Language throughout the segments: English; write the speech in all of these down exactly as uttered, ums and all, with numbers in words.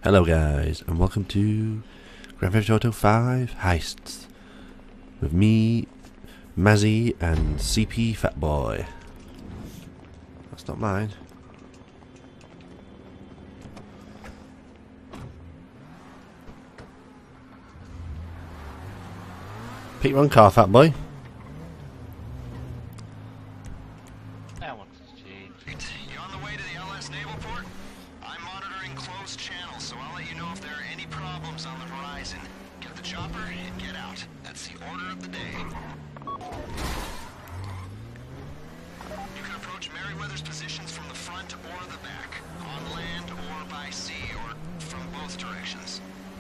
Hello guys, and welcome to Grand Theft Auto five Heists with me, Mazzy, and cpFATboy. That's not mine. Pick your own car, fat boy. That one's changed. You on the way to the L S Naval Port? I'm monitoring closed channels, so I'll let you know if there are any problems on the horizon. Get the chopper and get out. That's the order of the day. You can approach Merryweather's positions from the front or the back, on land or by sea, or from both directions.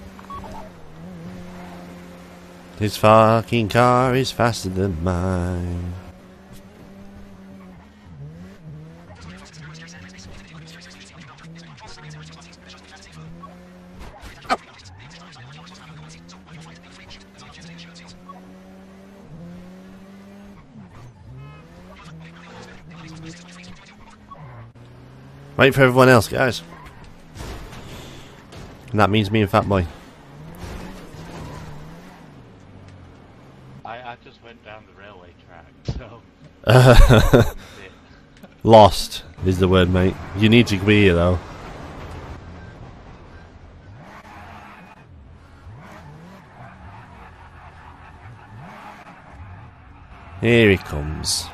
His fucking car is faster than mine. Wait for everyone else, guys. And that means me and Fat Boy. I, I just went down the railway track, so... Lost is the word, mate. You need to be here, though. Here he comes.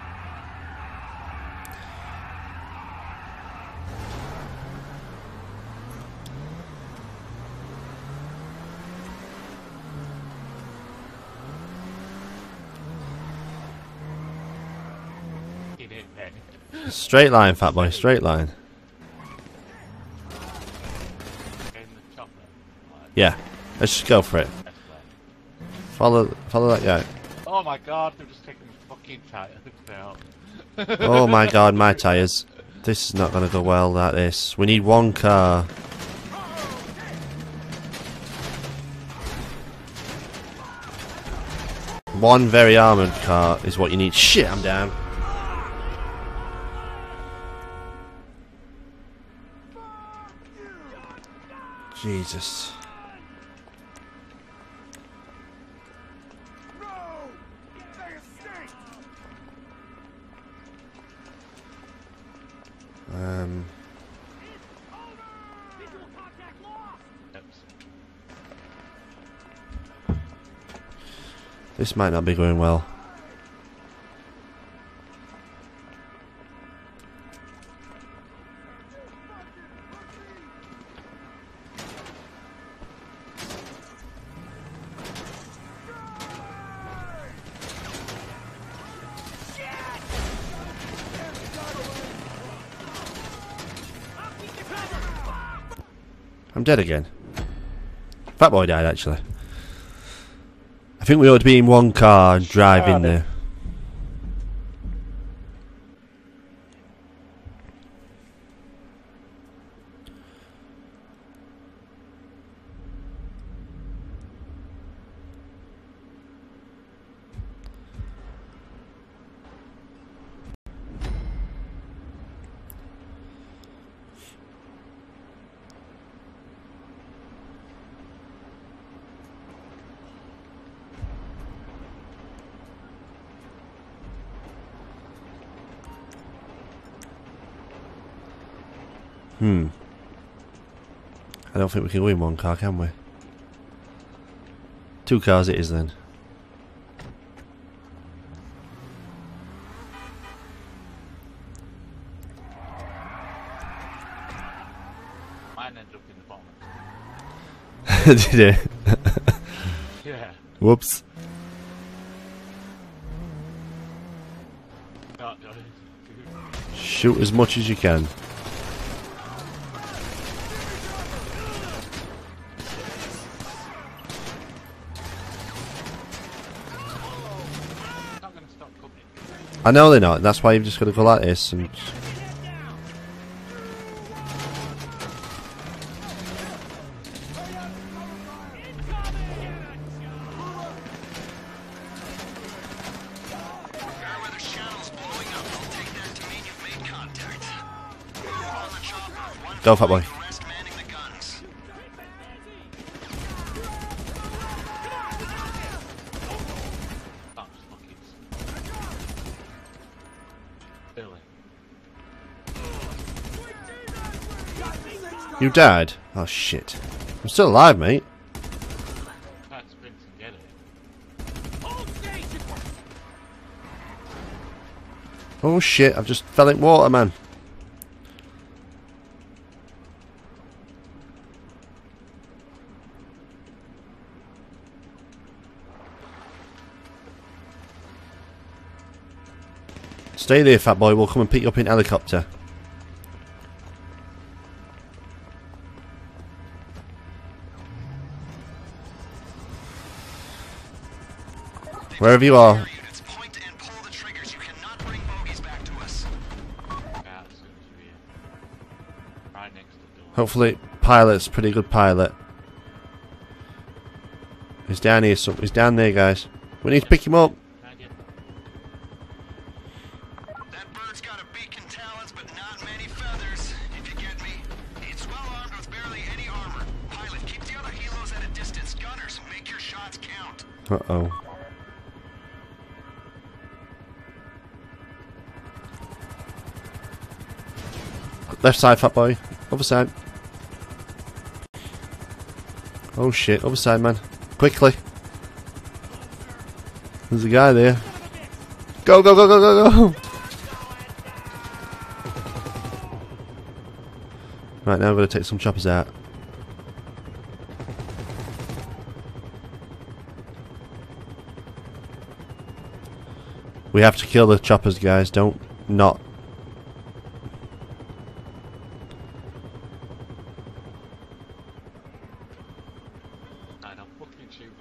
Straight line, fat boy, straight line. Yeah, let's just go for it. Follow, follow that guy. Oh my god, they're just taking the fucking tires down. Oh my god, my tyres. This is not going to go well, like this. We need one car. One very armoured car is what you need. Shit, I'm down. Jesus. Um. This might not be going well. I'm dead again. Fat Boy died, actually. I think we ought to be in one car and drive in there. Hmm. I don't think we can go in one car, can we? Two cars it is then. Mine ended up in the bottom. Did it? Yeah. Whoops. No, no. Shoot as much as you can. I know they're not, that's why you've just got to go like this and... Go, fat boy. You died? Oh shit. I'm still alive, mate. Can't sprint and get it. Oh shit, I've just fell in water, man. Stay there, fat boy. We'll come and pick you up in helicopter. Wherever you are. Point and pull the triggers. You cannot bring bogeys back to us. Out as soon as you're here. Right next to the door. Hopefully, pilot's a pretty good pilot. He's down here. So he's down there, guys. We need to pick him up. Can I get That bird's got a beak and talons, but not many feathers, if you get me. It's well armed with barely any armor. Pilot, keep the other helos at a distance. Gunners, make your shots count. Uh-oh. Left side, fat boy. Other side. Oh shit, other side, man. Quickly. There's a guy there. Go, go, go, go, go, go! Right, now I'm going to take some choppers out. We have to kill the choppers, guys. Don't not. I don't fucking shoot.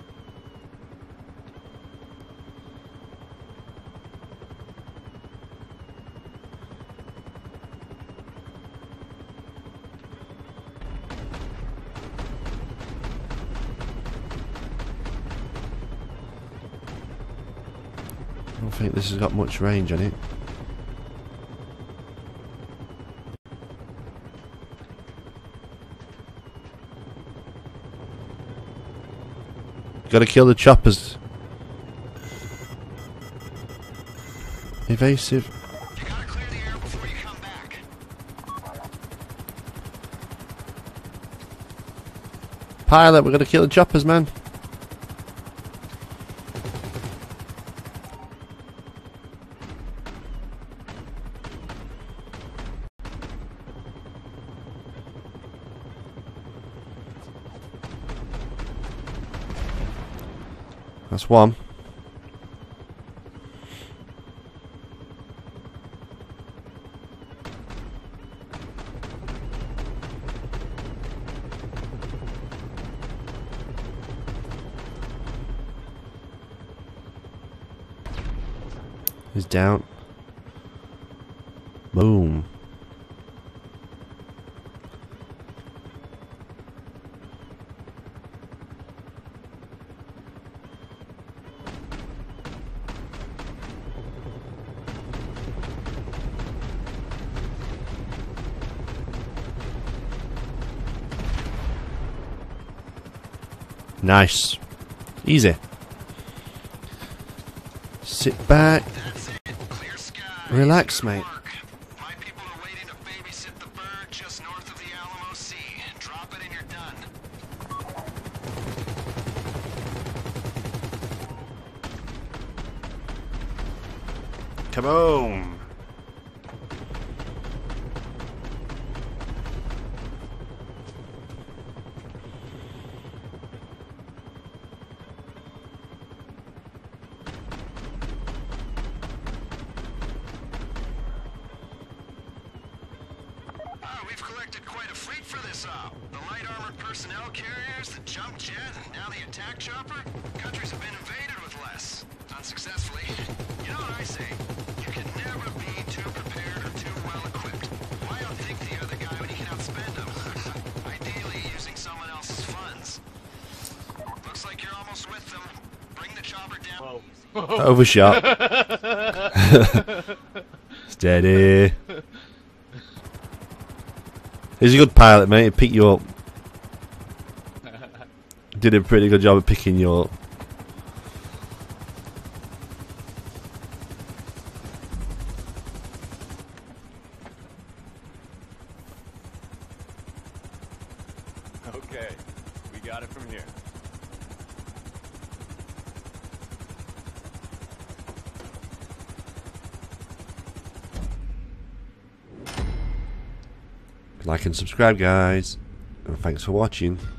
I don't think this has got much range on it. Gotta kill the choppers. Evasive. You gotta clear the air before you come back. Pilot, we're gonna kill the choppers, man. That's one. He's down. Boom. Nice. Easy. Sit back. That's it. Clear sky. Relax, Good mate. work. My people are waiting to babysit the bird just north of the Alamo Sea. Drop it and you're done. Come on. Ah, we've collected quite a fleet for this op. The light armored personnel carriers, the jump jet, and now the attack chopper. Countries have been invaded with less. Unsuccessfully. You know what I say? You can never be too prepared or too well equipped. Why outthink the other guy when you can outspend him? Ideally using someone else's funds. Looks like you're almost with them. Bring the chopper down. Whoa. Overshot. Steady. He's a good pilot, mate. He picked you up. Did a pretty good job of picking you up. Okay, we got it from here. Like and subscribe, guys. And thanks for watching.